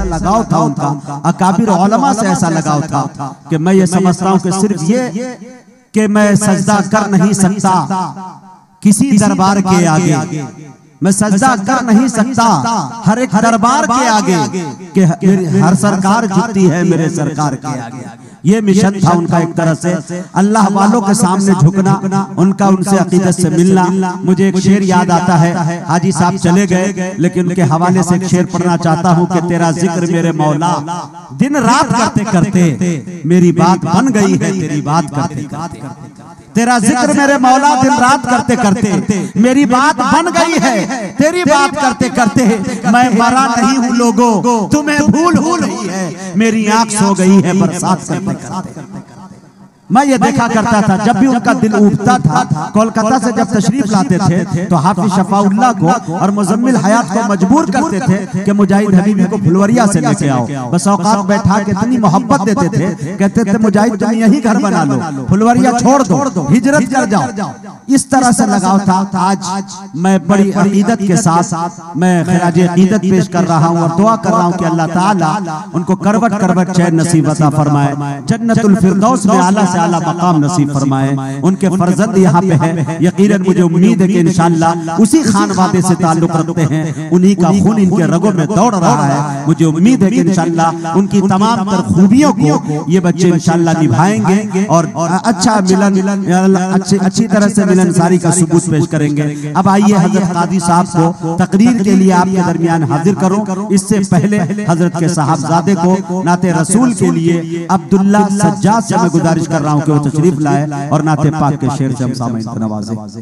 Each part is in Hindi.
लगाव था उनका, अकाबिर उलमा से ऐसा लगाव था कि मैं ये समझता हूं कि सिर्फ ये कि मैं सजदा कर नहीं सकता किसी दरबार के आगे, मैं सजदा कर नहीं सकता हर एक दरबार के आगे, कि हर सरकार झुकती है मेरे सरकार के आगे। ये मिशन था उनका, एक तरह से अल्लाह वालों के सामने झुकना, उनका उनसे अकीदत से मिलना। मुझे एक शेर याद आता है, हाजी साहब चले गए लेकिन उनके हवाले से एक शेर पढ़ना चाहता हूँ कि तेरा जिक्र मेरे मौला दिन रात करते करते मेरी बात बन गई है, तेरी बात करते करते तेरा जिक्र मेरे मौला दिन रात करते करते मेरी बात बन गई है, तेरी बात करते करते मैं मरा नहीं हूँ लोगों, तुम्हें भूल हो रही है, मेरी आंख सो गई है बरसात करते करते। मैं ये देखा करता था जब भी उनका दिल उठता था, कोलकाता से जब तशरीफ लाते थे तो हाफिज शफाउल्लाह को और मुजम्मिल हयात को मजबूर करते थे कि मुजाहिद हबीबी को फुलवरिया से लेके आओ। बस औकात बैठा के इतनी मोहब्बत देते थे, कहते थे मुजाहिद तुम यही घर बना लो, फुलवरिया छोड़ दो, हिजरत कर जाओ। इस तरह से लगाव था। आज मैं बड़ी अकीदत के साथ मैं खिराज अकीदत पेश कर रहा हूँ और दुआ कर रहा हूँ कि अल्लाह ताला उनको करवट करवट चैन नसीब अता फरमाए, जन्नतुल फिरदौस में आला से आला मकाम नसीब फरमाए। उनके फर्जंद यहाँ पे हैं, यकीनन मुझे उम्मीद है कि इंशाअल्लाह उसी खानवादे से ताल्लुक रखते हैं, उन्हीं का खून इनके रगों में दौड़ रहा है। मुझे उम्मीद है कि इंशाअल्लाह उनकी तमाम तर खूबियों को ये बच्चे इंशाअल्लाह निभाएंगे और अच्छा मिलन अच्छी तरह से मिलनसारी का सबूत पेश करेंगे। अब आइए हजरत कादी साहब को तकरीर के लिए आपके दरमियान हाजिर करूं। इससे पहले हजरत के साहबजादे को नाते रसूल के लिए अब्दुल्ला सज्जाद से मैं गुजारिश कर रहा हूं कि वो तशरीफ लाए और नाते पाक के शेर से हम सामईन को नवाजे।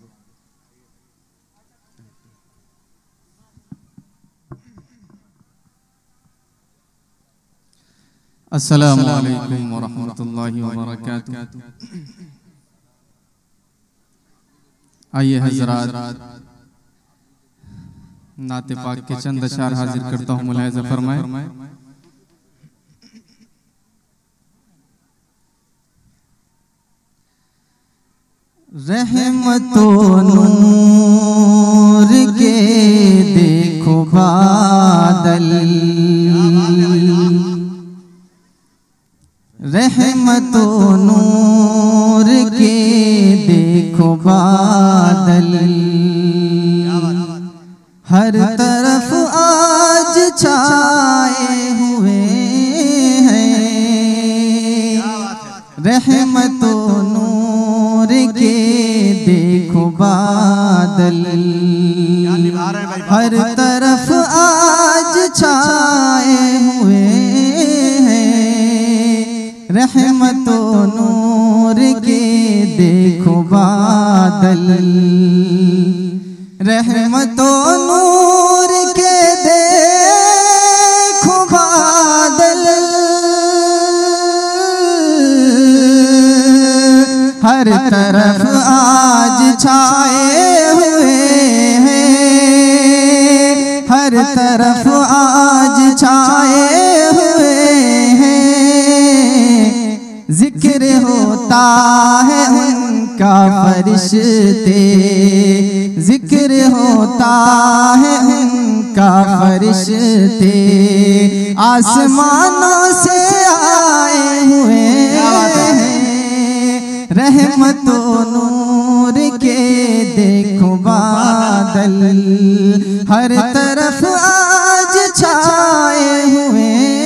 अस्सलामु अलैकुम व रहमतुल्लाहि व बरकातुहू। आइए हज़रात नाते पाक के चंद अशार हाजिर करता हूँ, मुलाहिज़ा फरमाए। रहमतो नूर के देखो बादल, रहमतो नूर के देखो बादल, हर तरफ आज छाए हुए हैं, रहमतो नूर के देखो बादल, हर तरफ आज छाए हुए हैं, रहमतो नूर के देखो बादल, रहमतो नूर के देखो बादल, हर तरफ आज छाए हुए हैं, हर तरफ आज छाए हुए हैं, जिक्र होता है उनका फरिश्ते, जिक्र होता है उनका फरिश्ते, आसमानों से आए हुए हैं, रहमतो नूर के देखो बादल, हर तरफ आज छाए हुए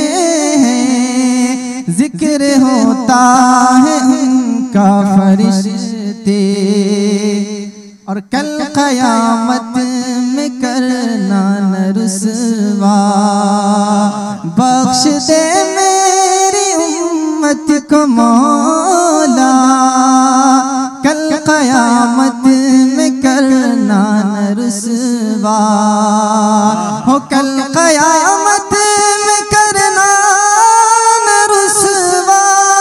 हैं, जिक्र होता है उनका फरिश्ते, और कल क़यामत में करना न रुसवा, बख्श दे मेरी उम्मत को मौला, कल क़यामत में करना न रुसवा, हो कल क़यामत में करना न रुसवा,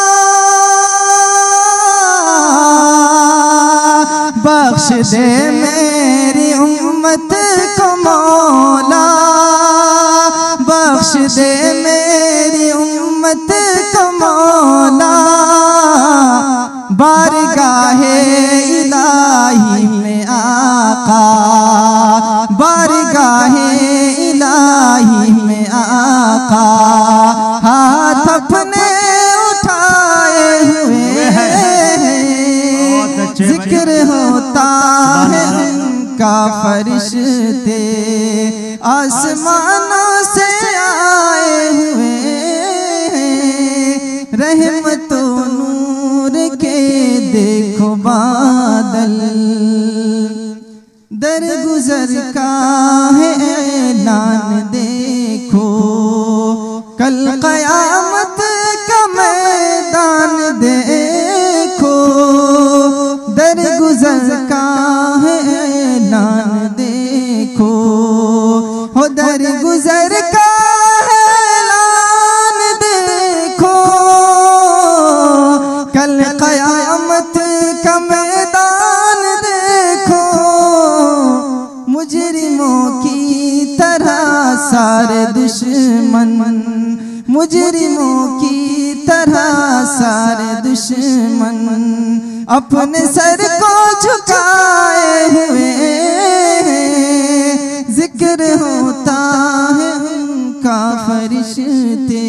बख्श दे मेरी उम्मत को मौला, बख्श दे मेरी उम्मत को मौला, बारगाहे इलाही में आका, बारगाहे इलाही में आका, का फरिश्ते आसमानों से आए हुए रहमतों नूर के देखो बादल दरगुजर का है ऐलान देखो कल क़यामत का मैदान देखो दरगुजर का है ऐलान देखो हो दरगुजर का है ऐलान देखो कल क़यामत का मैदान देखो मुजरिमों की तरह सारे दुश्मन मुजरिमों की तरह सारे दुश्मन अपने सर को झुकाए हुए जिक्र होता है उनका फरिश्ते